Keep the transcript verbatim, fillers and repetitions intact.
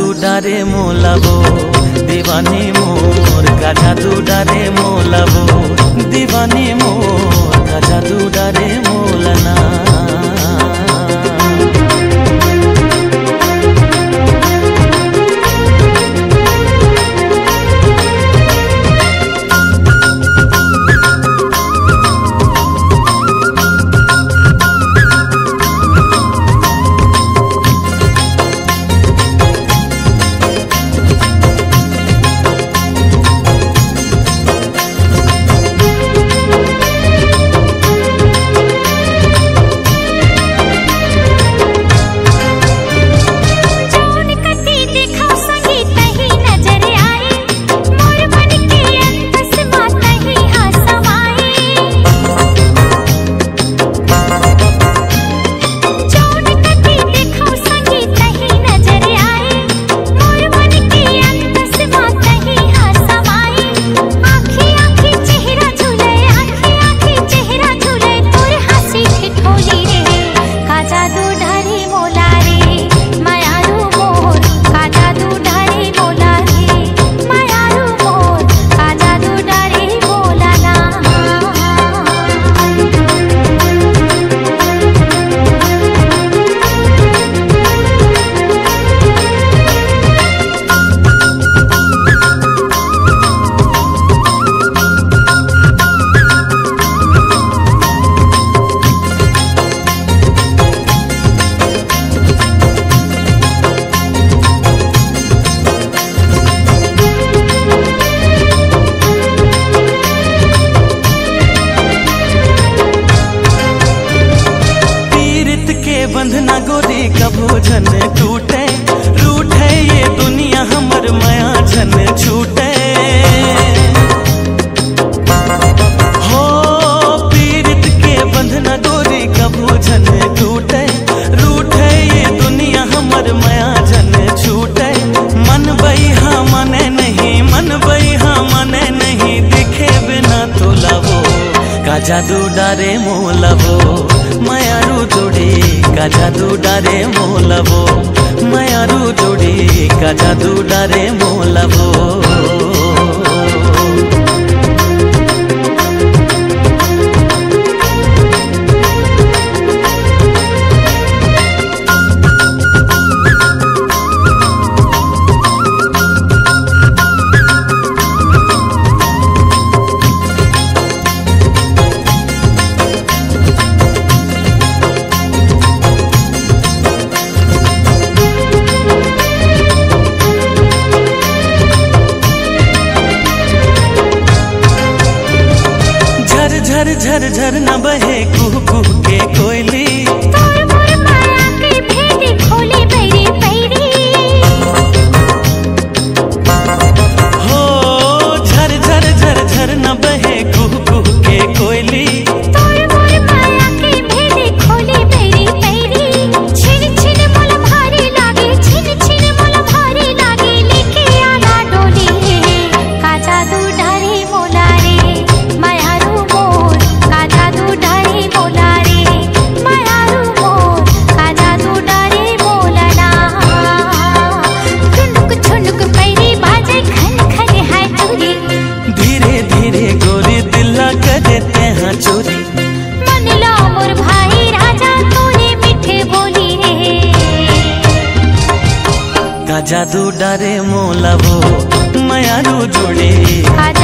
जादू डारे मोलाबो दीवानी मोर का जादू डारे मोलाबो दीवानी मोर का जादू डारे मोलना। बंधना गोरी कभू झन टूटे रूठे ये दुनिया हमर माया झन छूटे। हो पीरित के बंधना गोरी कभू झन टूटे रूठे ये दुनिया हमर माया झन छूटे। मन बइहा मने नहीं मन बइहा मने नहीं दिखे बिना तोलावो का जादू डारे मोलावो मायारू जोड़ी का जादू डारे मोलावो मायारू जोड़ी का जादू डारे मोलावो। झर झर झर न बहे कुह कुह के कोयली तोर मोर माया के भेद खोले बैरी बैरी। हो झर झर झर झर न बहे कुह कुह के कोयली तोर मोर माया के भेद खोले बैरी बैरी। छिन छिन मोल भारी लागे छिन छिन मोल भारी लागे लेके आना डोली का जादू डारे मोला रे मायारू मोर का जादू डारे मोला रे मायारू मोर का जादू डारे मोलना। झुनुक झुनुक पैरी बाजे खन खन है चोरी धीरे धीरे गोरी दिल्ला कर देते हैं चोरी। मन लो मोर भाई राजा तोरे मीठे बोली रे का जादू डारे मोलावो मायारू जोड़ी का